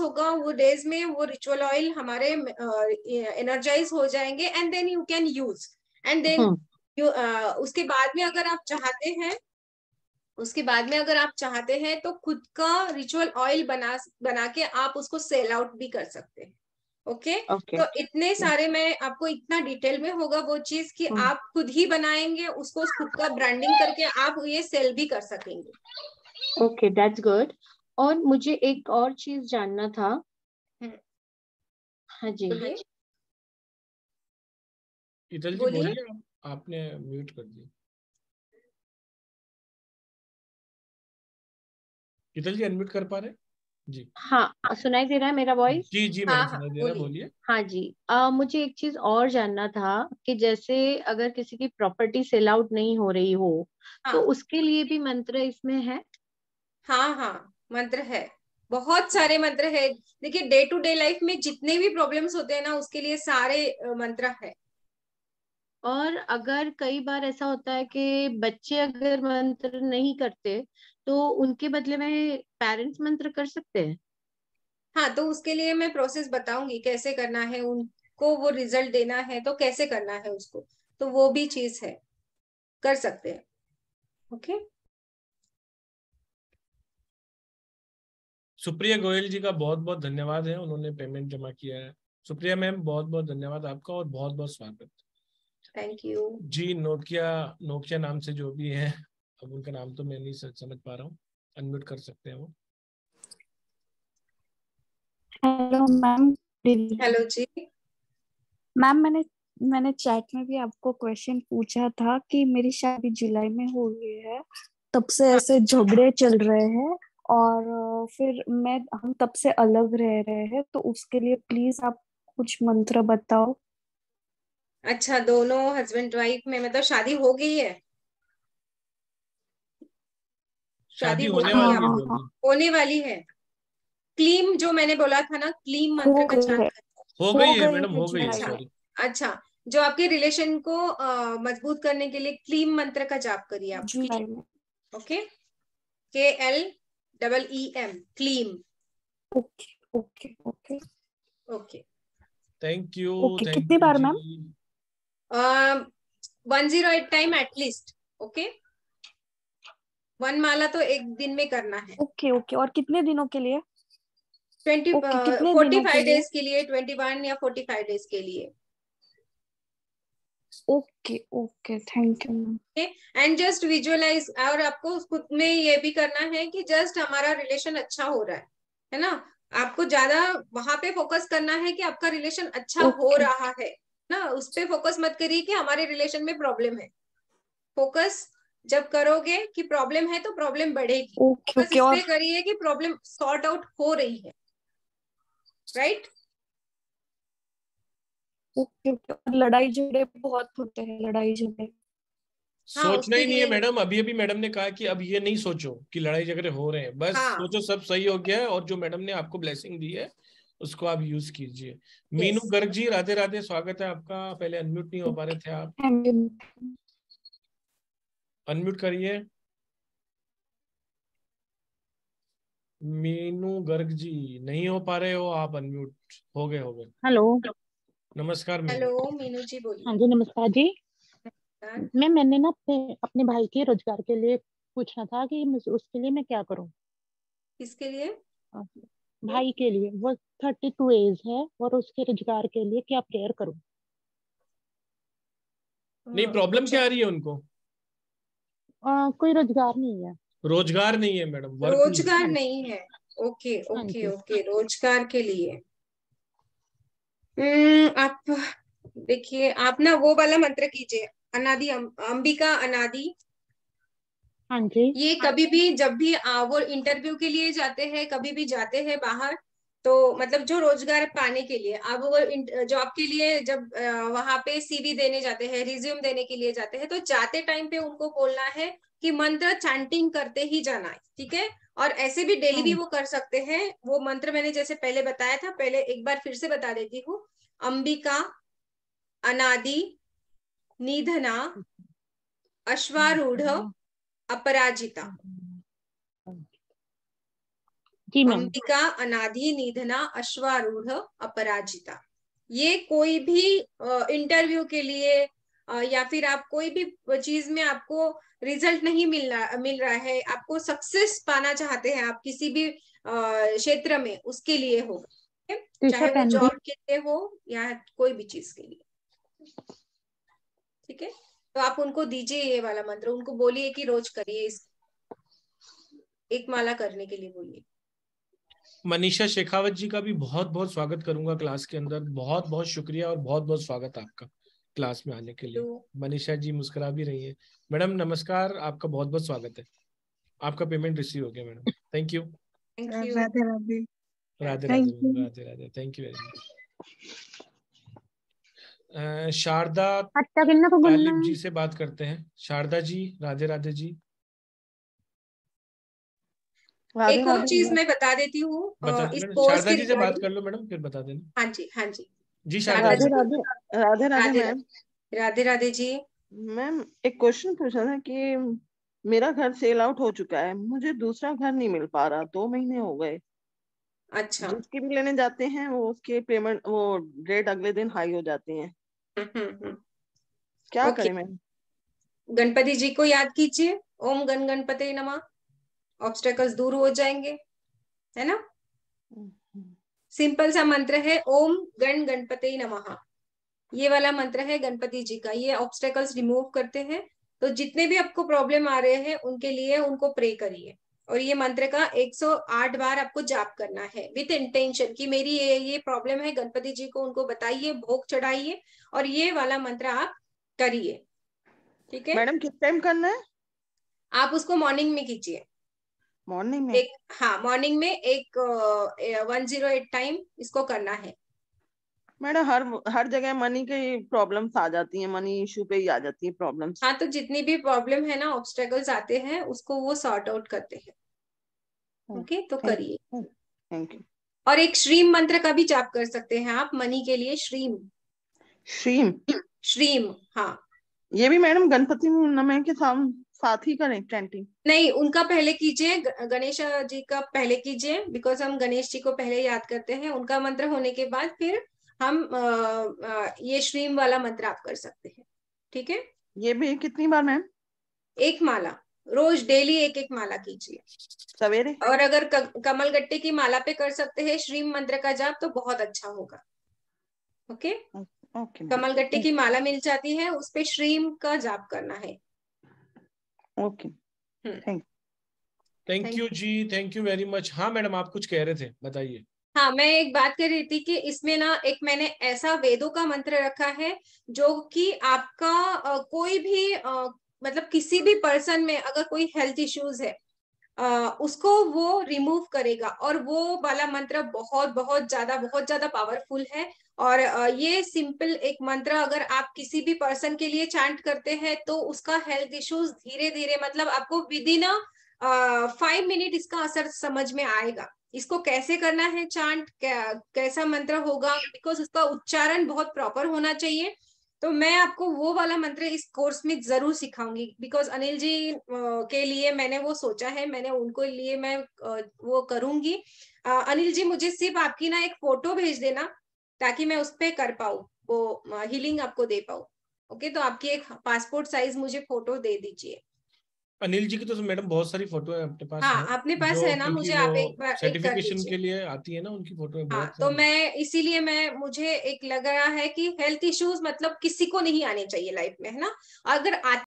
होगा वो डेज में वो रिचुअल ऑयल हमारे एनर्जाइज हो जाएंगे, and then you can use, and then उसके बाद में अगर आप चाहते हैं, उसके बाद में अगर आप चाहते हैं तो खुद का रिचुअल ऑयल बना के आप उसको सेल आउट भी कर सकते हैं। ओके तो इतने सारे, मैं आपको इतना डिटेल में होगा वो चीज कि आप खुद ही बनाएंगे उसको, खुद का ब्रांडिंग करके आप ये सेल भी कर सकेंगे। Okay, that's good. और मुझे एक और चीज जानना था। हाँ जी, बोलिए। शीतल जी बोलिए, आपने म्यूट कर दिया। शीतल जी अनम्यूट कर पा रहे? जी हाँ, सुनाई दे रहा है मेरा वॉइस? जी जी मैडम सुनाई दे रहा है, बोलिए। हाँ जी, मुझे एक चीज और जानना था कि जैसे अगर किसी की प्रॉपर्टी सेल आउट नहीं हो रही हो, तो उसके लिए भी मंत्र इसमें है? हाँ हाँ, मंत्र है, बहुत सारे मंत्र है। देखिए डे टू डे लाइफ में जितने भी प्रॉब्लम्स होते हैं ना, उसके लिए सारे मंत्र है। और अगर कई बार ऐसा होता है कि बच्चे अगर मंत्र नहीं करते, तो उनके बदले में पेरेंट्स मंत्र कर सकते हैं? हाँ, तो उसके लिए मैं प्रोसेस बताऊंगी कैसे करना है, उनको वो रिजल्ट देना है तो कैसे करना है उसको, तो वो भी चीज है, कर सकते हैं। ओके। सुप्रिया गोयल जी का बहुत बहुत धन्यवाद है, उन्होंने पेमेंट जमा किया है। सुप्रिया मैम बहुत बहुत धन्यवाद आपका और बहुत बहुत स्वागत। Thank you ji. Nokia, Nokia नाम से जो भी है, अब उनका नाम तो मैं नहीं समझ पा रहा हूँ, अनम्यूट कर सकते हैं वो। Hello ma'am. Hello ji ma'am, मैंने चैट में भी आपको क्वेश्चन पूछा था कि मेरी शादी जुलाई में हो गई है, तब से ऐसे झगड़े चल रहे हैं, और फिर हम तब से अलग रह रहे हैं, तो उसके लिए प्लीज आप कुछ मंत्र बताओ। अच्छा, दोनों हस्बैंड वाइफ में मतलब शादी हो गई है? शादी होने हो वाली गई है, होने वाली है। क्लीम जो मैंने बोला था ना, क्लीम मंत्र का जाप हो गई है मैडम, हो गई है, अच्छा सॉरी। अच्छा, जो आपके रिलेशन को मजबूत करने के लिए क्लीम मंत्र का जाप करिए आप। जुलाई में। Okay, KLEEM, Kleem. Okay okay okay okay, thank you. Okay, कितनी बार मैम? 108 time at least. ओके, 1 माला तो एक दिन में करना है। ओके ओके, और कितने दिनों के लिए? 45 डेज के लिए, 21 या 45 डेज के लिए। Okay okay, thank you ma'am. And just visualize, और आपको खुद में ये भी करना है कि जस्ट हमारा रिलेशन अच्छा हो रहा है ना, आपको ज्यादा वहां पे फोकस करना है कि आपका रिलेशन अच्छा हो रहा है ना, उस पे फोकस मत करिए कि हमारे रिलेशन में प्रॉब्लम है। फोकस जब करोगे कि प्रॉब्लम है तो प्रॉब्लम बढ़ेगी, फोकस इस पे करिए कि प्रॉब्लम सॉर्ट आउट हो रही है। राइट? ओके ओके, लड़ाई झगड़े बहुत होते हैं, लड़ाई झगड़े। सोचना ही नहीं है मैडम, अभी अभी मैडम ने कहा कि अब ये नहीं सोचो कि लड़ाई झगड़े हो रहे हैं, बस सोचो सब सही हो गया है, और जो मैडम ने आपको ब्लेसिंग दी है उसको आप यूज कीजिए। मीनू गर्ग जी, राधे राधे, स्वागत है आपका। पहले अनम्यूट नहीं हो पा रहे थे आप, अनम्यूट करिए। मीनू गर्ग जी नहीं हो पा रहे हो आप अनम्यूट, हो गए हो गए। हेलो, नमस्कार हेलो मीनू जी, बोलिए। हाँ जी, नमस्कार जी। मैंने ना अपने भाई के रोजगार के लिए पूछना था कि उसके लिए मैं क्या करूं। किसके लिए? भाई के लिए, वो 32 एज है, और उसके रोजगार के लिए क्या प्रेयर करूं? नहीं, प्रॉब्लम क्या आ रही है उनको? कोई रोजगार नहीं है। रोजगार नहीं है मैडम, वर्क रोजगार नहीं है। ओके ओके ओके, रोजगार के लिए आप देखिए, आप ना वो वाला मंत्र कीजिए, अनादि अंबिका अनादि। हाँ जी। ये कभी भी जब भी वो इंटरव्यू के लिए जाते हैं, कभी भी जाते हैं बाहर, तो मतलब जो रोजगार पाने के लिए, अब वो जॉब के लिए जब वहां पे CV देने जाते हैं, रिज्यूम देने के लिए जाते हैं, तो जाते टाइम पे उनको बोलना है कि मंत्र चैंटिंग करते ही जाना है। ठीक है? और ऐसे भी डेली भी वो कर सकते हैं। वो मंत्र मैंने जैसे पहले बताया था, पहले एक बार फिर से बता देती हूँ। अंबिका अनादि निधना अश्वारूढ़ अपराजिता। अंबिका अनादि निधना अश्वारूढ़ अपराजिता। ये कोई भी इंटरव्यू के लिए या फिर आप कोई भी चीज में आपको रिजल्ट नहीं मिल रहा है, आपको सक्सेस पाना चाहते हैं आप किसी भी क्षेत्र में, उसके लिए होगा, चाहे वो जॉब के लिए हो या कोई भी चीज के लिए। ठीक है, तो आप उनको दीजिए ये वाला मंत्र, उनको बोलिए कि रोज करिए, इस एक माला करने के लिए बोलिए। मनीषा शेखावत जी का भी बहुत बहुत स्वागत करूंगा क्लास के अंदर। बहुत बहुत शुक्रिया और बहुत बहुत स्वागत आपका क्लास में आने के लिए। मनीषा जी मुस्कुरा भी रही है। मैडम नमस्कार, आपका बहुत बहुत स्वागत है। आपका पेमेंट रिसीव हो गया madam. Thank you. Radhe Radhe Radhe Radhe Radhe. Thank you very much. Sharda Talib ji से बात करते हैं। शारदा जी, राधे राधे जी। एक और चीज मैं बता देती हूँ, इस कोर्स शारदा जी से बात कर लो मैडम, फिर बता देना। हाँ जी, हाँ जी जी शारदा जी। राधे राधे मैम। राधे राधे जी। मैम एक क्वेश्चन पूछना था कि मेरा घर सेल आउट हो चुका है, मुझे दूसरा घर नहीं मिल पा रहा, 2 महीने हो गए। अच्छा। जिसकी भी लेने जाते हैं वो उसके पेमेंट वो रेट अगले दिन हाई हो जाते हैं। क्या करें मैम? गणपति जी को याद कीजिए, ओम गण गणपते नमः, ऑब्स्टेकल्स दूर हो जाएंगे, है ना। सिंपल सा मंत्र है, ओम गण गणपते नमः, ये वाला मंत्र है गणपति जी का। ये ऑब्स्टेकल्स रिमूव करते हैं। तो जितने भी आपको प्रॉब्लम आ रहे हैं उनके लिए उनको प्रे करिए, और ये मंत्र का 108 बार आपको जाप करना है विथ इंटेंशन कि मेरी ये प्रॉब्लम है, गणपति जी को उनको बताइए, भोग चढ़ाइए और ये वाला मंत्र आप करिए। ठीक है मैडम, किस टाइम करना है? आप उसको मॉर्निंग में कीजिए। मॉर्निंग में? हाँ, मॉर्निंग में 108 टाइम इसको करना है। मैडम हर जगह मनी की प्रॉब्लम्स आ जाती हैं, मनी इशू पे ही आ जाती है प्रॉब्लम्स। हाँ, तो जितनी भी प्रॉब्लम है ना, ऑब्स्टेकल्स आते हैं, उसको वो सॉर्ट आउट करते हैं। ओके, तो करिए। Thank you. और एक श्रीम मंत्र का भी जाप कर सकते हैं आप मनी के लिए। श्रीम श्रीम हाँ, ये भी मैडम गणपति नमः के साथ ही करें चैंटिंग? नहीं, उनका पहले कीजिए, गणेश जी का पहले कीजिए, बिकॉज हम गणेश जी को पहले याद करते हैं। उनका मंत्र होने के बाद फिर हम ये श्रीम वाला मंत्र आप कर सकते हैं। ठीक है, ये भी कितनी बार मैम? 1 माला रोज, डेली 1 माला कीजिए सवेरे। और अगर कमल गट्टे की माला पे कर सकते हैं श्रीम मंत्र का जाप तो बहुत अच्छा होगा। ओके, कमल गट्टे की माला मिल जाती है, उस पे श्रीम का जाप करना है। Okay, thank you ji, thank you very much. हाँ मैडम, आप कुछ कह रहे थे, बताइए। हाँ, मैं एक बात कर रही थी कि इसमें ना एक मैंने ऐसा वेदों का मंत्र रखा है जो कि आपका कोई भी मतलब किसी भी पर्सन में अगर कोई हेल्थ इश्यूज है उसको वो रिमूव करेगा, और वो वाला मंत्र बहुत बहुत ज्यादा पावरफुल है। और ये सिंपल एक मंत्र अगर आप किसी भी पर्सन के लिए चैंट करते हैं तो उसका हेल्थ इश्यूज धीरे धीरे, मतलब आपको विद इन 5 मिनट इसका असर समझ में आएगा। इसको कैसे करना है चैंट, कैसा मंत्र होगा, बिकॉज उसका उच्चारण बहुत प्रॉपर होना चाहिए। तो मैं आपको वो वाला मंत्र इस कोर्स में जरूर सिखाऊंगी, बिकॉज अनिल जी के लिए मैंने वो सोचा है, मैंने उनको लिए मैं वो करूंगी। अनिल जी, मुझे सिर्फ आपकी ना एक फोटो भेज देना ताकि मैं उस पर कर पाऊँ, वो हीलिंग आपको दे पाऊँ। ओके, तो आपकी एक पासपोर्ट साइज मुझे फोटो दे दीजिए। अनिल जी की तो मैडम बहुत सारी फोटो है अपने पास। हाँ, अपने पास है ना, मुझे आप एक बार सर्टिफिकेशन के लिए आती है ना, उनकी फोटो है बहुत। तो मैं इसीलिए मुझे एक लग रहा है कि हेल्थ इश्यूज मतलब किसी को नहीं आने चाहिए लाइफ में, है ना। अगर